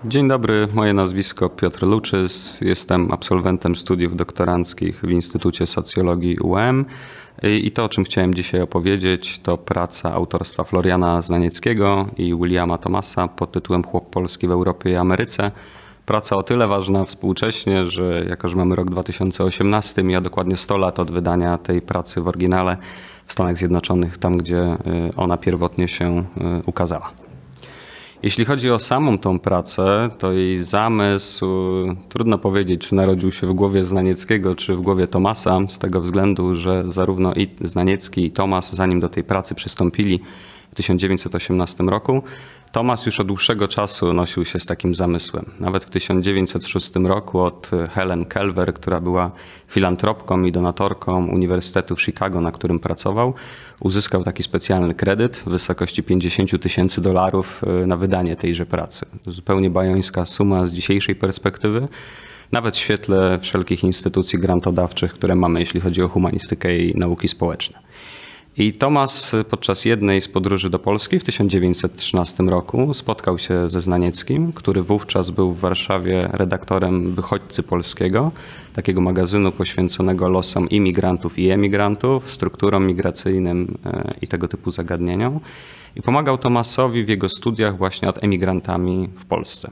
Dzień dobry, moje nazwisko Piotr Luczys. Jestem absolwentem studiów doktoranckich w Instytucie Socjologii UEM i to, o czym chciałem dzisiaj opowiedzieć, to praca autorstwa Floriana Znanieckiego i Williama Thomasa pod tytułem Chłop polski w Europie i Ameryce. Praca o tyle ważna współcześnie, że jako że mamy rok 2018, mija dokładnie 100 lat od wydania tej pracy w oryginale w Stanach Zjednoczonych, tam gdzie ona pierwotnie się ukazała. Jeśli chodzi o samą tą pracę, to jej zamysł, trudno powiedzieć, czy narodził się w głowie Znanieckiego, czy w głowie Thomasa, z tego względu, że zarówno i Znaniecki, i Thomas, zanim do tej pracy przystąpili w 1918 roku, Thomas już od dłuższego czasu nosił się z takim zamysłem. Nawet w 1906 roku od Helen Kelver, która była filantropką i donatorką Uniwersytetu w Chicago, na którym pracował, uzyskał taki specjalny kredyt w wysokości $50,000 na wydanie tejże pracy. Zupełnie bajońska suma z dzisiejszej perspektywy, nawet w świetle wszelkich instytucji grantodawczych, które mamy, jeśli chodzi o humanistykę i nauki społeczne. I Thomas podczas jednej z podróży do Polski w 1913 roku spotkał się ze Znanieckim, który wówczas był w Warszawie redaktorem Wychodźcy Polskiego, takiego magazynu poświęconego losom imigrantów i emigrantów, strukturom migracyjnym i tego typu zagadnieniom. I pomagał Thomasowi w jego studiach właśnie nad emigrantami w Polsce.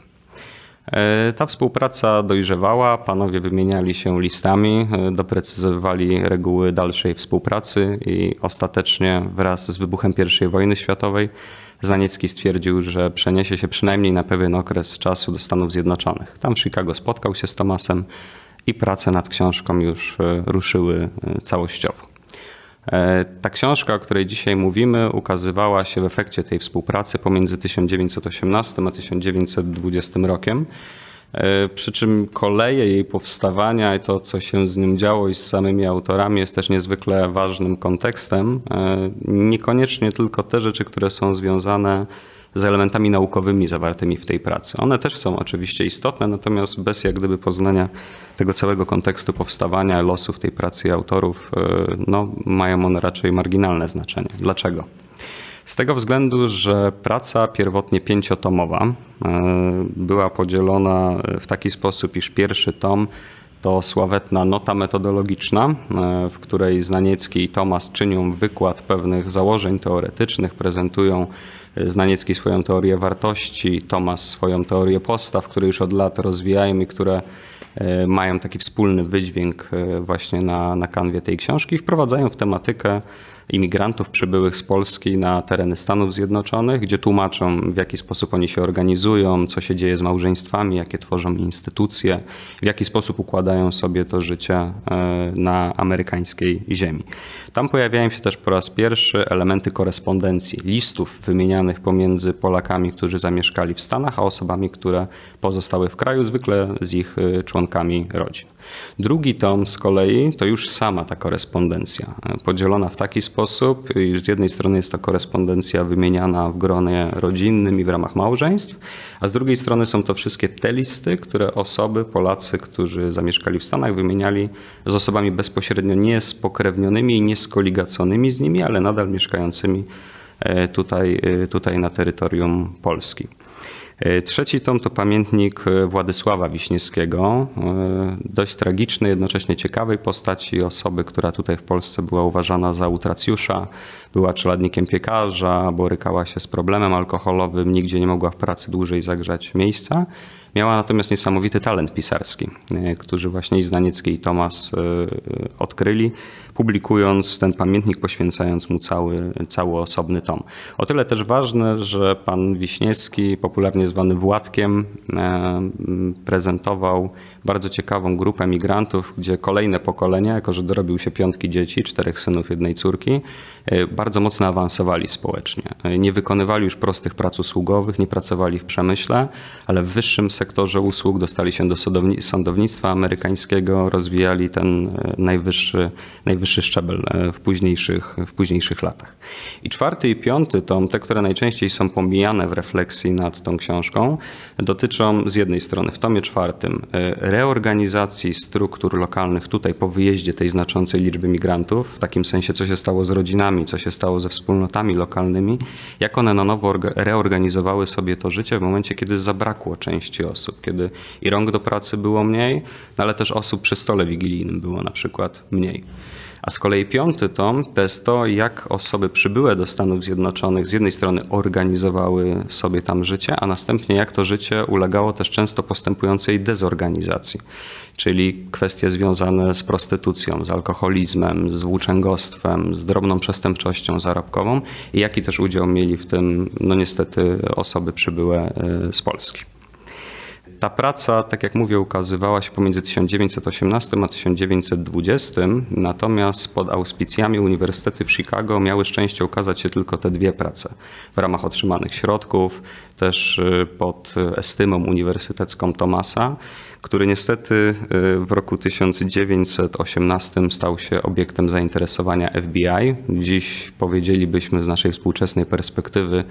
Ta współpraca dojrzewała, panowie wymieniali się listami, doprecyzowywali reguły dalszej współpracy i ostatecznie wraz z wybuchem I wojny światowej Znaniecki stwierdził, że przeniesie się przynajmniej na pewien okres czasu do Stanów Zjednoczonych. Tam w Chicago spotkał się z Thomasem i prace nad książką już ruszyły całościowo. Ta książka, o której dzisiaj mówimy, ukazywała się w efekcie tej współpracy pomiędzy 1918 a 1920 rokiem. Przy czym koleje jej powstawania i to, co się z nim działo i z samymi autorami, jest też niezwykle ważnym kontekstem. Niekoniecznie tylko te rzeczy, które są związane z elementami naukowymi zawartymi w tej pracy. One też są oczywiście istotne, natomiast bez jak gdyby poznania tego całego kontekstu powstawania, losów tej pracy i autorów, mają one raczej marginalne znaczenie. Dlaczego? Z tego względu, że praca pierwotnie 5-tomowa była podzielona w taki sposób, iż pierwszy tom to sławetna nota metodologiczna, w której Znaniecki i Thomas czynią wykład pewnych założeń teoretycznych, prezentują Znaniecki swoją teorię wartości, Thomas swoją teorię postaw, które już od lat rozwijają i które mają taki wspólny wydźwięk właśnie na kanwie tej książki i wprowadzają w tematykę imigrantów przybyłych z Polski na tereny Stanów Zjednoczonych, gdzie tłumaczą, w jaki sposób oni się organizują, co się dzieje z małżeństwami, jakie tworzą instytucje, w jaki sposób układają sobie to życie na amerykańskiej ziemi. Tam pojawiają się też po raz pierwszy elementy korespondencji, listów wymienianych pomiędzy Polakami, którzy zamieszkali w Stanach, a osobami, które pozostały w kraju, zwykle z ich członkami rodzin. Drugi tom z kolei to już sama ta korespondencja, podzielona w taki sposób, iż z jednej strony jest to korespondencja wymieniana w gronie rodzinnym i w ramach małżeństw, a z drugiej strony są to wszystkie te listy, które osoby, Polacy, którzy zamieszkali w Stanach, wymieniali z osobami bezpośrednio nie spokrewnionymi i nie skoligaconymi z nimi, ale nadal mieszkającymi tutaj na terytorium Polski. Trzeci tom to pamiętnik Władysława Wiśniewskiego, dość tragicznej, jednocześnie ciekawej postaci, osoby, która tutaj w Polsce była uważana za utracjusza, była czeladnikiem piekarza, borykała się z problemem alkoholowym, nigdzie nie mogła w pracy dłużej zagrzać miejsca. Miała natomiast niesamowity talent pisarski, który właśnie i Znaniecki i Thomas odkryli, publikując ten pamiętnik, poświęcając mu cały osobny tom. O tyle też ważne, że pan Wiśniewski, popularnie zwany Władkiem, prezentował bardzo ciekawą grupę migrantów, gdzie kolejne pokolenia, jako że dorobił się 5 dzieci, 4 synów, 1 córki, bardzo mocno awansowali społecznie. Nie wykonywali już prostych prac usługowych, nie pracowali w przemyśle, ale w wyższym sektorze usług, dostali się do sądownictwa amerykańskiego, rozwijali ten najwyższy szczebel w późniejszych latach. I 4. i 5. tom, te, które najczęściej są pomijane w refleksji nad tą książką, dotyczą z jednej strony w tomie 4. reorganizacji struktur lokalnych tutaj po wyjeździe tej znaczącej liczby migrantów, w takim sensie co się stało z rodzinami, co się stało ze wspólnotami lokalnymi, jak one na nowo reorganizowały sobie to życie w momencie, kiedy zabrakło części osób, kiedy i rąk do pracy było mniej, no ale też osób przy stole wigilijnym było na przykład mniej. A z kolei 5. tom to jest to, jak osoby przybyłe do Stanów Zjednoczonych z jednej strony organizowały sobie tam życie, a następnie jak to życie ulegało też często postępującej dezorganizacji. Czyli kwestie związane z prostytucją, z alkoholizmem, z włóczęgostwem, z drobną przestępczością zarobkową i jaki też udział mieli w tym, no niestety, osoby przybyłe z Polski. Ta praca, tak jak mówię, ukazywała się pomiędzy 1918 a 1920, natomiast pod auspicjami Uniwersytety w Chicago miały szczęście ukazać się tylko te 2 prace. W ramach otrzymanych środków, też pod estymą uniwersytecką Thomasa, który niestety w roku 1918 stał się obiektem zainteresowania FBI. Dziś powiedzielibyśmy z naszej współczesnej perspektywy,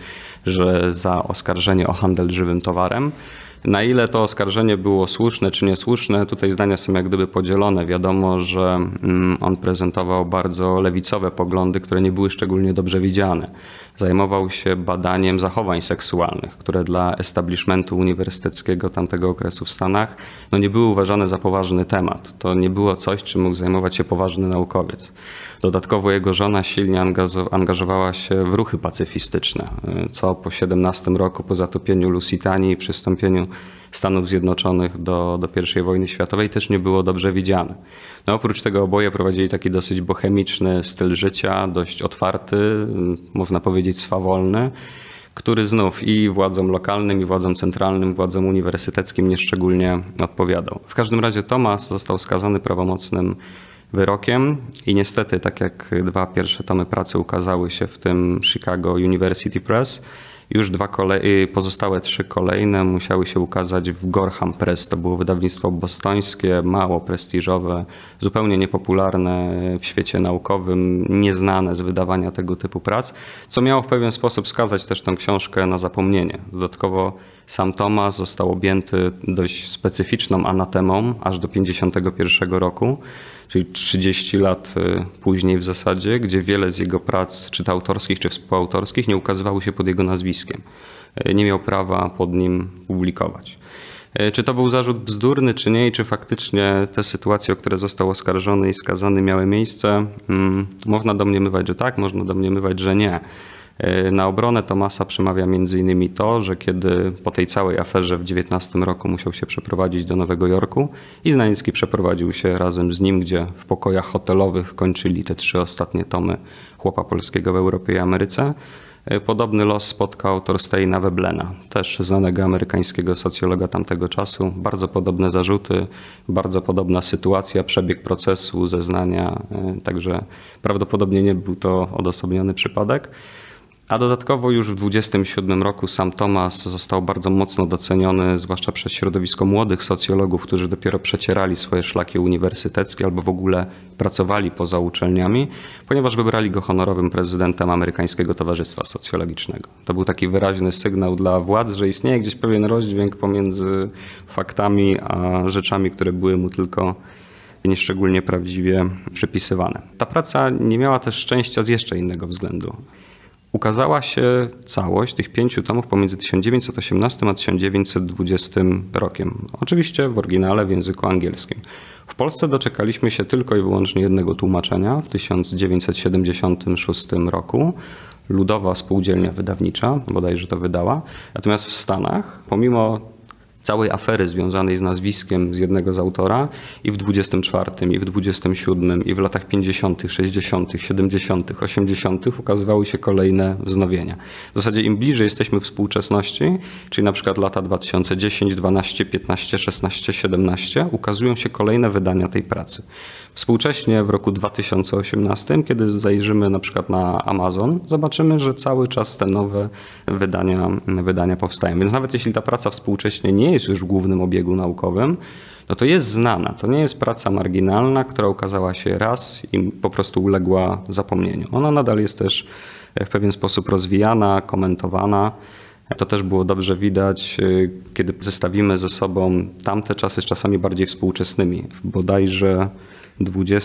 że za oskarżenie o handel żywym towarem. Na ile to oskarżenie było słuszne czy niesłuszne, tutaj zdania są jak gdyby podzielone. Wiadomo, że on prezentował bardzo lewicowe poglądy, które nie były szczególnie dobrze widziane. Zajmował się badaniem zachowań seksualnych, które dla establishmentu uniwersyteckiego tamtego okresu w Stanach no nie były uważane za poważny temat. To nie było coś, czym mógł zajmować się poważny naukowiec. Dodatkowo jego żona silnie angażowała się w ruchy pacyfistyczne, co po 17 roku, po zatopieniu Lusitanii i przystąpieniu Stanów Zjednoczonych do I wojny światowej też nie było dobrze widziane. No, oprócz tego oboje prowadzili taki dosyć bohemiczny styl życia, dość otwarty, można powiedzieć swawolny, który znów i władzom lokalnym, i władzom centralnym, władzom uniwersyteckim nieszczególnie odpowiadał. W każdym razie Thomas został skazany prawomocnym wyrokiem i niestety, tak jak 2 pierwsze tomy pracy ukazały się w tym Chicago University Press, już pozostałe 3 kolejne musiały się ukazać w Gorham Press. To było wydawnictwo bostońskie, mało prestiżowe, zupełnie niepopularne w świecie naukowym, nieznane z wydawania tego typu prac, co miało w pewien sposób skazać też tę książkę na zapomnienie. Dodatkowo sam Thomas został objęty dość specyficzną anatemą aż do 1951 roku, czyli 30 lat później w zasadzie, gdzie wiele z jego prac, czy to autorskich, czy współautorskich, nie ukazywały się pod jego nazwiskiem. Nie miał prawa pod nim publikować. Czy to był zarzut bzdurny, czy nie, i czy faktycznie te sytuacje, o które został oskarżony i skazany, miały miejsce? Można domniemywać, że tak, można domniemywać, że nie. Na obronę Thomasa przemawia m.in. to, że kiedy po tej całej aferze w 19 roku musiał się przeprowadzić do Nowego Jorku i Znański przeprowadził się razem z nim, gdzie w pokojach hotelowych kończyli te 3 ostatnie tomy Chłopa Polskiego w Europie i Ameryce. Podobny los spotkał Thorsteina Veblena, też znanego amerykańskiego socjologa tamtego czasu. Bardzo podobne zarzuty, bardzo podobna sytuacja, przebieg procesu, zeznania, także prawdopodobnie nie był to odosobniony przypadek. A dodatkowo już w 27 roku sam Thomas został bardzo mocno doceniony, zwłaszcza przez środowisko młodych socjologów, którzy dopiero przecierali swoje szlaki uniwersyteckie albo w ogóle pracowali poza uczelniami, ponieważ wybrali go honorowym prezydentem Amerykańskiego Towarzystwa Socjologicznego. To był taki wyraźny sygnał dla władz, że istnieje gdzieś pewien rozdźwięk pomiędzy faktami a rzeczami, które były mu tylko nieszczególnie prawdziwie przypisywane. Ta praca nie miała też szczęścia z jeszcze innego względu. Ukazała się całość tych 5 tomów pomiędzy 1918 a 1920 rokiem. Oczywiście w oryginale w języku angielskim. W Polsce doczekaliśmy się tylko i wyłącznie jednego tłumaczenia w 1976 roku. Ludowa Spółdzielnia Wydawnicza bodajże to wydała. Natomiast w Stanach, pomimo całej afery związanej z nazwiskiem z jednego z autora i w 24, i w 27, i w latach 50., 60., 70., 80. ukazywały się kolejne wznowienia. W zasadzie im bliżej jesteśmy współczesności, czyli na przykład lata 2010, 12, 15, 16, 17, ukazują się kolejne wydania tej pracy. Współcześnie w roku 2018, kiedy zajrzymy na przykład na Amazon, zobaczymy, że cały czas te nowe wydania powstają. Więc nawet jeśli ta praca współcześnie nie jest już w głównym obiegu naukowym, no to jest znana. To nie jest praca marginalna, która ukazała się raz i po prostu uległa zapomnieniu. Ona nadal jest też w pewien sposób rozwijana, komentowana. To też było dobrze widać, kiedy zestawimy ze sobą tamte czasy z czasami bardziej współczesnymi. Bodajże w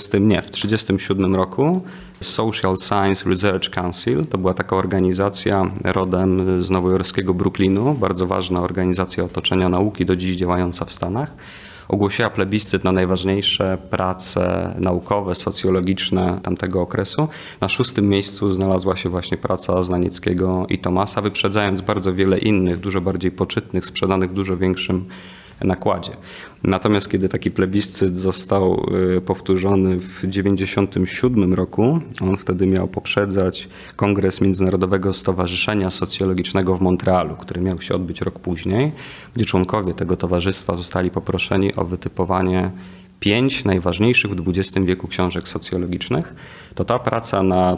1937 roku Social Science Research Council, to była taka organizacja rodem z nowojorskiego Brooklynu, bardzo ważna organizacja otoczenia nauki, do dziś działająca w Stanach, ogłosiła plebiscyt na najważniejsze prace naukowe, socjologiczne tamtego okresu. Na 6. miejscu znalazła się właśnie praca Znanieckiego i Thomasa, wyprzedzając bardzo wiele innych, dużo bardziej poczytnych, sprzedanych w dużo większym nakładzie. Natomiast kiedy taki plebiscyt został powtórzony w 1997 roku, on wtedy miał poprzedzać Kongres Międzynarodowego Stowarzyszenia Socjologicznego w Montrealu, który miał się odbyć rok później, gdzie członkowie tego towarzystwa zostali poproszeni o wytypowanie 5 najważniejszych w XX wieku książek socjologicznych, to ta praca na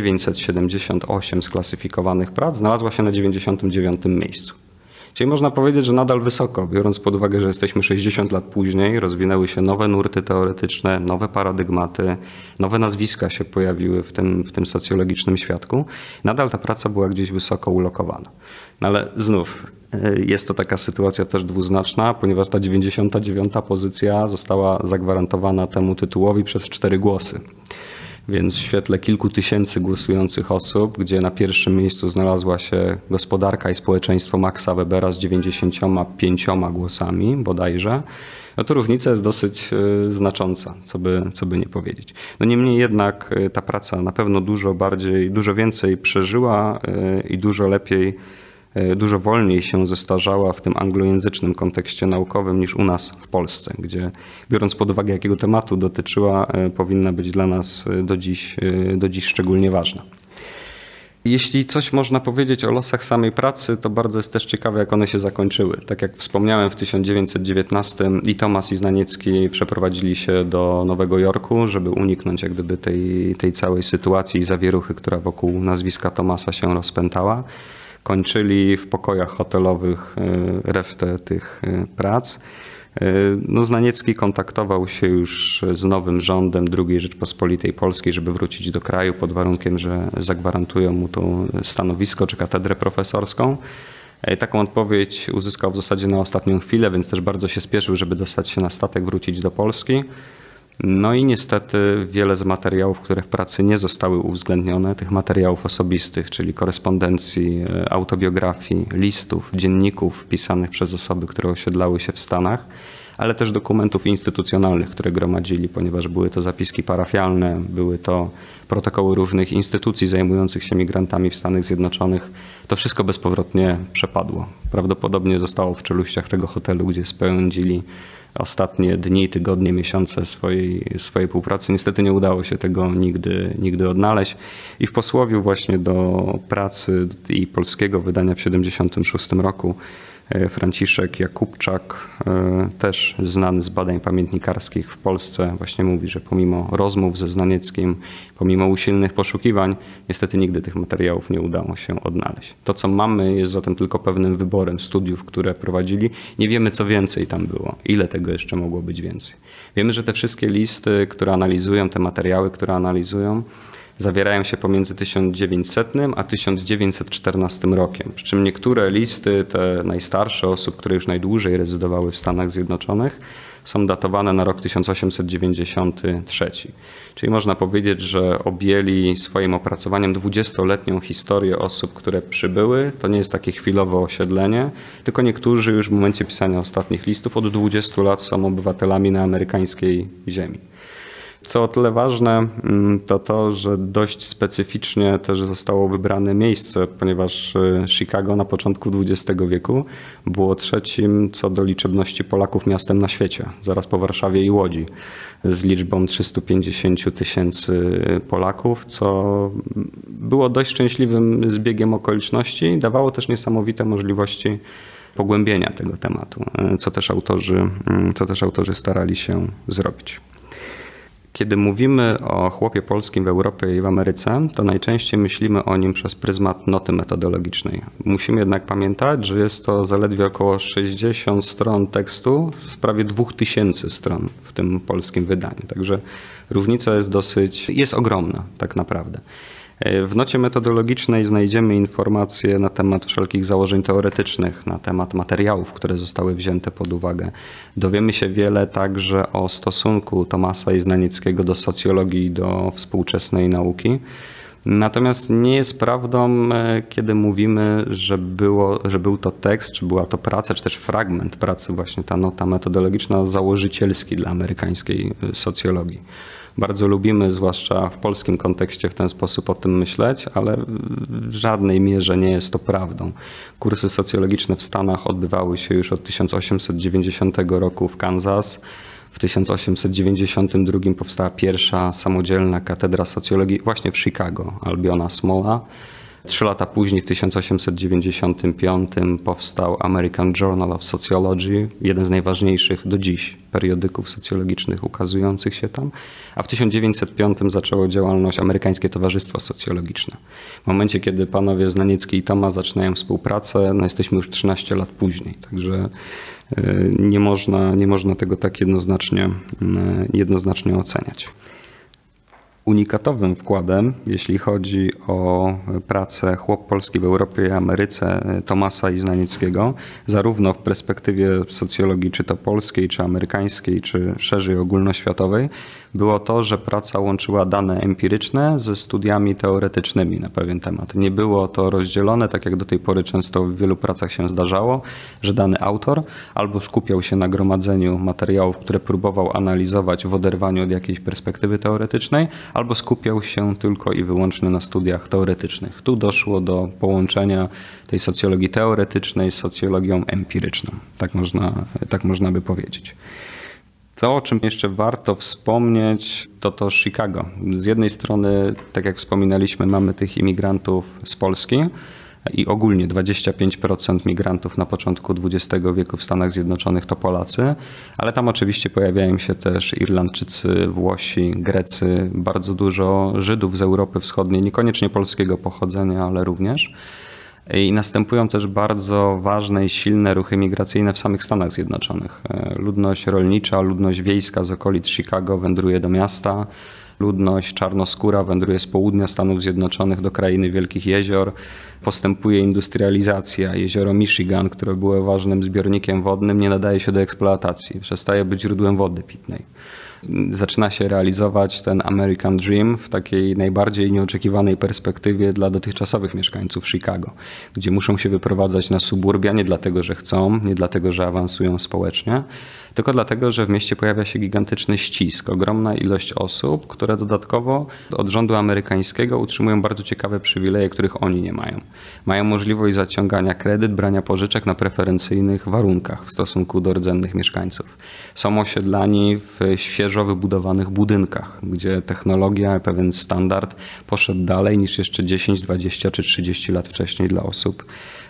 978 sklasyfikowanych prac znalazła się na 99. miejscu. Czyli można powiedzieć, że nadal wysoko, biorąc pod uwagę, że jesteśmy 60 lat później, rozwinęły się nowe nurty teoretyczne, nowe paradygmaty, nowe nazwiska się pojawiły w tym socjologicznym świadku. Nadal ta praca była gdzieś wysoko ulokowana. No ale znów jest to taka sytuacja też dwuznaczna, ponieważ ta 99. pozycja została zagwarantowana temu tytułowi przez 4 głosy. Więc w świetle kilku tysięcy głosujących osób, gdzie na pierwszym miejscu znalazła się Gospodarka i społeczeństwo Maxa Webera z 95 głosami bodajże, no to różnica jest dosyć znacząca, co by nie powiedzieć. No niemniej jednak ta praca na pewno dużo więcej przeżyła i dużo lepiej, dużo wolniej się zestarzała w tym anglojęzycznym kontekście naukowym niż u nas w Polsce, gdzie biorąc pod uwagę jakiego tematu dotyczyła, powinna być dla nas do dziś szczególnie ważna. Jeśli coś można powiedzieć o losach samej pracy, to bardzo jest też ciekawe, jak one się zakończyły. Tak jak wspomniałem, w 1919 i Thomas, i Znaniecki przeprowadzili się do Nowego Jorku, żeby uniknąć jak gdyby tej całej sytuacji i zawieruchy, która wokół nazwiska Thomasa się rozpętała. Kończyli w pokojach hotelowych resztę tych prac. No, Znaniecki kontaktował się już z nowym rządem II Rzeczpospolitej Polskiej, żeby wrócić do kraju pod warunkiem, że zagwarantują mu to stanowisko czy katedrę profesorską. Taką odpowiedź uzyskał w zasadzie na ostatnią chwilę, więc też bardzo się spieszył, żeby dostać się na statek, wrócić do Polski. No i niestety wiele z materiałów, które w pracy nie zostały uwzględnione, tych materiałów osobistych, czyli korespondencji, autobiografii, listów, dzienników pisanych przez osoby, które osiedlały się w Stanach, ale też dokumentów instytucjonalnych, które gromadzili, ponieważ były to zapiski parafialne, były to protokoły różnych instytucji zajmujących się migrantami w Stanach Zjednoczonych. To wszystko bezpowrotnie przepadło. Prawdopodobnie zostało w czeluściach tego hotelu, gdzie spędzili ostatnie dni, tygodnie, miesiące swojej współpracy. Niestety nie udało się tego nigdy odnaleźć. I w posłowiu właśnie do pracy i polskiego wydania w 1976 roku Franciszek Jakubczak, też znany z badań pamiętnikarskich w Polsce, właśnie mówi, że pomimo rozmów ze Znanieckim, pomimo usilnych poszukiwań, niestety nigdy tych materiałów nie udało się odnaleźć. To, co mamy, jest zatem tylko pewnym wyborem studiów, które prowadzili. Nie wiemy, co więcej tam było, ile tego jeszcze mogło być więcej. Wiemy, że te wszystkie listy, które analizują, te materiały, które analizują, zawierają się pomiędzy 1900 a 1914 rokiem. Przy czym niektóre listy, te najstarsze osób, które już najdłużej rezydowały w Stanach Zjednoczonych, są datowane na rok 1893. Czyli można powiedzieć, że objęli swoim opracowaniem 20-letnią historię osób, które przybyły. To nie jest takie chwilowe osiedlenie, tylko niektórzy już w momencie pisania ostatnich listów od 20 lat są obywatelami na amerykańskiej ziemi. Co o tyle ważne, to to, że dość specyficznie też zostało wybrane miejsce, ponieważ Chicago na początku XX wieku było trzecim co do liczebności Polaków miastem na świecie, zaraz po Warszawie i Łodzi, z liczbą 350 000 Polaków, co było dość szczęśliwym zbiegiem okoliczności, dawało też niesamowite możliwości pogłębienia tego tematu, co też autorzy starali się zrobić. Kiedy mówimy o chłopie polskim w Europie i w Ameryce, to najczęściej myślimy o nim przez pryzmat noty metodologicznej. Musimy jednak pamiętać, że jest to zaledwie około 60 stron tekstu z prawie 2000 stron w tym polskim wydaniu. Także różnica jest ogromna tak naprawdę. W nocie metodologicznej znajdziemy informacje na temat wszelkich założeń teoretycznych, na temat materiałów, które zostały wzięte pod uwagę. Dowiemy się wiele także o stosunku Thomasa i Znanieckiego do socjologii i do współczesnej nauki. Natomiast nie jest prawdą, kiedy mówimy, że był to tekst, czy była to praca, czy też fragment pracy, właśnie ta nota metodologiczna, założycielski dla amerykańskiej socjologii. Bardzo lubimy, zwłaszcza w polskim kontekście, w ten sposób o tym myśleć, ale w żadnej mierze nie jest to prawdą. Kursy socjologiczne w Stanach odbywały się już od 1890 roku w Kansas. W 1892 powstała pierwsza samodzielna katedra socjologii właśnie w Chicago, Albiona Smolla. 3 lata później, w 1895 powstał American Journal of Sociology, jeden z najważniejszych do dziś periodyków socjologicznych ukazujących się tam, a w 1905 zaczęło działalność Amerykańskie Towarzystwo Socjologiczne. W momencie, kiedy panowie Znaniecki i Thoma zaczynają współpracę, jesteśmy już 13 lat później, także nie można tego tak jednoznacznie oceniać. Unikatowym wkładem, jeśli chodzi o pracę Chłop polski w Europie i Ameryce Thomasa i Znanieckiego, zarówno w perspektywie socjologii czy to polskiej, czy amerykańskiej, czy szerzej ogólnoświatowej, było to, że praca łączyła dane empiryczne ze studiami teoretycznymi na pewien temat. Nie było to rozdzielone, tak jak do tej pory często w wielu pracach się zdarzało, że dany autor albo skupiał się na gromadzeniu materiałów, które próbował analizować w oderwaniu od jakiejś perspektywy teoretycznej, albo skupiał się tylko i wyłącznie na studiach teoretycznych. Tu doszło do połączenia tej socjologii teoretycznej z socjologią empiryczną. Tak można by powiedzieć. To, o czym jeszcze warto wspomnieć, to Chicago. Z jednej strony, tak jak wspominaliśmy, mamy tych imigrantów z Polski i ogólnie 25% migrantów na początku XX wieku w Stanach Zjednoczonych to Polacy, ale tam oczywiście pojawiają się też Irlandczycy, Włosi, Grecy, bardzo dużo Żydów z Europy Wschodniej, niekoniecznie polskiego pochodzenia, ale również. I następują też bardzo ważne i silne ruchy migracyjne w samych Stanach Zjednoczonych. Ludność rolnicza, ludność wiejska z okolic Chicago wędruje do miasta. Ludność czarnoskóra wędruje z południa Stanów Zjednoczonych do krainy Wielkich Jezior. Postępuje industrializacja. Jezioro Michigan, które było ważnym zbiornikiem wodnym, nie nadaje się do eksploatacji. Przestaje być źródłem wody pitnej. Zaczyna się realizować ten American Dream w takiej najbardziej nieoczekiwanej perspektywie dla dotychczasowych mieszkańców Chicago, gdzie muszą się wyprowadzać na suburbia nie dlatego, że chcą, nie dlatego, że awansują społecznie, tylko dlatego, że w mieście pojawia się gigantyczny ścisk, ogromna ilość osób, które dodatkowo od rządu amerykańskiego utrzymują bardzo ciekawe przywileje, których oni nie mają. Mają możliwość zaciągania kredyt, brania pożyczek na preferencyjnych warunkach w stosunku do rdzennych mieszkańców. Są osiedlani w świeżo wybudowanych budynkach, gdzie technologia, pewien standard poszedł dalej niż jeszcze 10, 20 czy 30 lat wcześniej dla osób,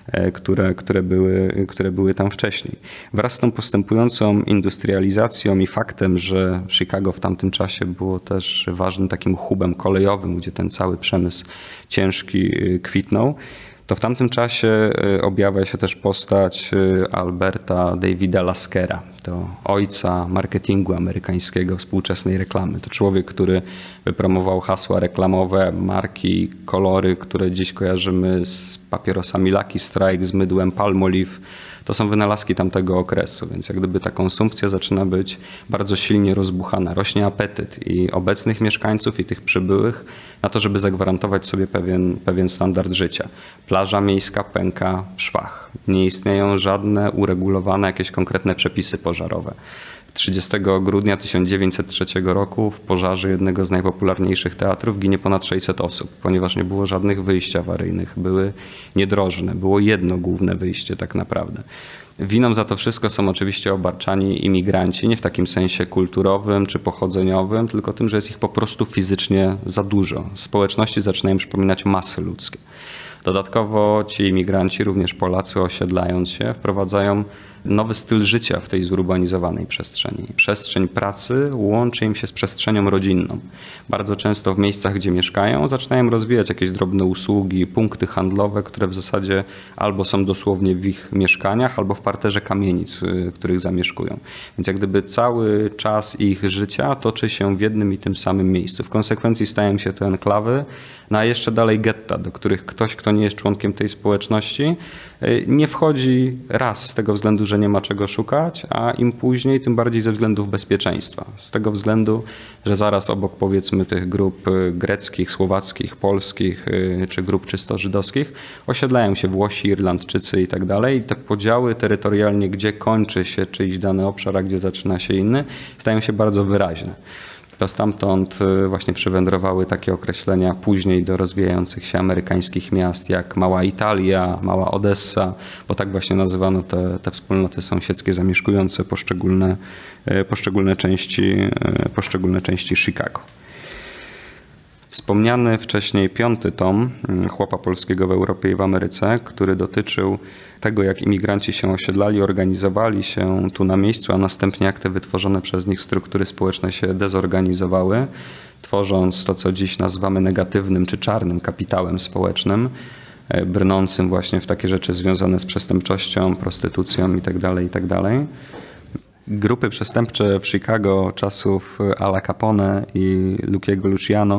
które były tam wcześniej. Wraz z tą postępującą industrializacją i faktem, że Chicago w tamtym czasie było też ważnym takim hubem kolejowym, gdzie ten cały przemysł ciężki kwitnął, to w tamtym czasie objawia się też postać Alberta Davida Laskera. To ojca marketingu amerykańskiego, współczesnej reklamy. To człowiek, który wypromował hasła reklamowe, marki, kolory, które dziś kojarzymy z papierosami Lucky Strike, z mydłem Palmolive. To są wynalazki tamtego okresu, więc jak gdyby ta konsumpcja zaczyna być bardzo silnie rozbuchana. Rośnie apetyt i obecnych mieszkańców, i tych przybyłych na to, żeby zagwarantować sobie pewien standard życia. Plaża miejska pęka w szwach. Nie istnieją żadne uregulowane jakieś konkretne przepisy pożarowe. 30 grudnia 1903 roku w pożarze jednego z najpopularniejszych teatrów ginie ponad 600 osób, ponieważ nie było żadnych wyjść awaryjnych, były niedrożne, było jedno główne wyjście tak naprawdę. Winą za to wszystko są oczywiście obarczani imigranci, nie w takim sensie kulturowym czy pochodzeniowym, tylko tym, że jest ich po prostu fizycznie za dużo. Społeczności zaczynają przypominać masy ludzkie. Dodatkowo ci imigranci, również Polacy, osiedlając się, wprowadzają nowy styl życia w tej zurbanizowanej przestrzeni. Przestrzeń pracy łączy im się z przestrzenią rodzinną. Bardzo często w miejscach, gdzie mieszkają, zaczynają rozwijać jakieś drobne usługi, punkty handlowe, które w zasadzie albo są dosłownie w ich mieszkaniach, albo w parterze kamienic, w których zamieszkują. Więc jak gdyby cały czas ich życia toczy się w jednym i tym samym miejscu. W konsekwencji stają się to enklawy, a jeszcze dalej getta, do których ktoś, kto nie jest członkiem tej społeczności, nie wchodzi raz z tego względu, że nie ma czego szukać, a im później, tym bardziej ze względów bezpieczeństwa. Z tego względu, że zaraz obok powiedzmy tych grup greckich, słowackich, polskich czy grup czysto żydowskich osiedlają się Włosi, Irlandczycy i tak dalej. I te podziały terytorialnie, gdzie kończy się czyjś dany obszar, a gdzie zaczyna się inny, stają się bardzo wyraźne. To stamtąd właśnie przywędrowały takie określenia później do rozwijających się amerykańskich miast jak Mała Italia, Mała Odessa, bo tak właśnie nazywano te wspólnoty sąsiedzkie zamieszkujące poszczególne części Chicago. Wspomniany wcześniej 5. tom Chłopa polskiego w Europie i w Ameryce, który dotyczył tego, jak imigranci się osiedlali, organizowali się tu na miejscu, a następnie jak te wytworzone przez nich struktury społeczne się dezorganizowały, tworząc to, co dziś nazywamy negatywnym czy czarnym kapitałem społecznym, brnącym właśnie w takie rzeczy związane z przestępczością, prostytucją itd., itd. Grupy przestępcze w Chicago czasów Ala Capone i Luckiego Luciano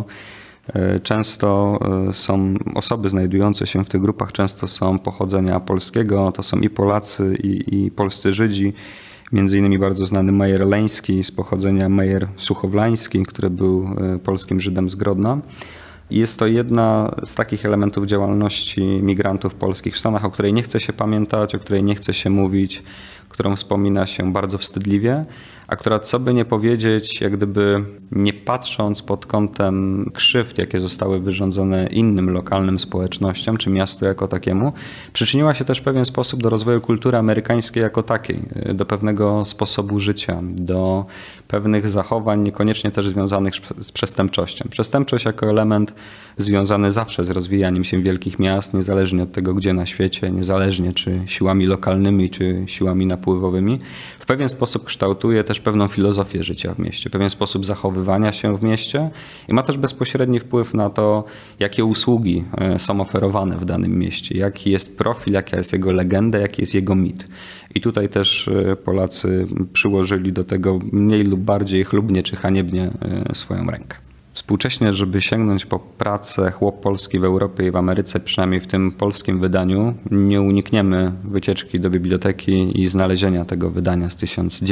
często są, osoby znajdujące się w tych grupach często są pochodzenia polskiego, to są i Polacy, i polscy Żydzi. Między innymi bardzo znany Mejer Leński z pochodzenia Mejer Suchowlański, który był polskim Żydem z Grodna. I jest to jedna z takich elementów działalności migrantów polskich w Stanach, o której nie chce się pamiętać, o której nie chce się mówić, którą wspomina się bardzo wstydliwie, a która, co by nie powiedzieć, jak gdyby nie patrząc pod kątem krzywd, jakie zostały wyrządzone innym lokalnym społecznościom, czy miastu jako takiemu, przyczyniła się też w pewien sposób do rozwoju kultury amerykańskiej jako takiej, do pewnego sposobu życia, do pewnych zachowań, niekoniecznie też związanych z przestępczością. Przestępczość jako element związany zawsze z rozwijaniem się wielkich miast, niezależnie od tego, gdzie na świecie, niezależnie czy siłami lokalnymi, czy siłami napływowymi, w pewien sposób kształtuje też pewną filozofię życia w mieście, pewien sposób zachowywania się w mieście i ma też bezpośredni wpływ na to, jakie usługi są oferowane w danym mieście, jaki jest profil, jaka jest jego legenda, jaki jest jego mit. I tutaj też Polacy przyłożyli do tego mniej lub bardziej chlubnie czy haniebnie swoją rękę. Współcześnie, żeby sięgnąć po pracę Chłop polski w Europie i w Ameryce, przynajmniej w tym polskim wydaniu, nie unikniemy wycieczki do biblioteki i znalezienia tego wydania z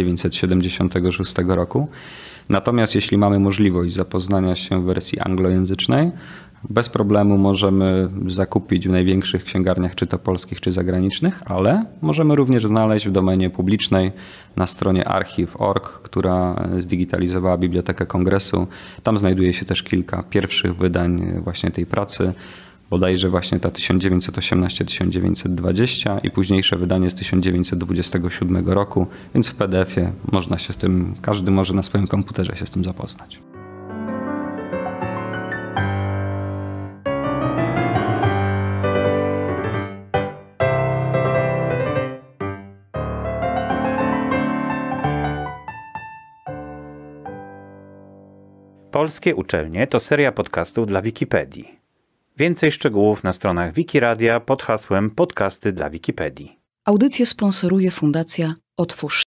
1976 roku. Natomiast jeśli mamy możliwość zapoznania się w wersji anglojęzycznej, bez problemu możemy zakupić w największych księgarniach, czy to polskich, czy zagranicznych, ale możemy również znaleźć w domenie publicznej na stronie archive.org, która zdigitalizowała Bibliotekę Kongresu. Tam znajduje się też kilka pierwszych wydań właśnie tej pracy, bodajże właśnie ta 1918-1920 i późniejsze wydanie z 1927 roku, więc w PDF-ie można się z tym, każdy może na swoim komputerze się z tym zapoznać. Polskie uczelnie to seria podcastów dla Wikipedii. Więcej szczegółów na stronach Wikiradia pod hasłem Podcasty dla Wikipedii. Audycję sponsoruje Fundacja Otwórz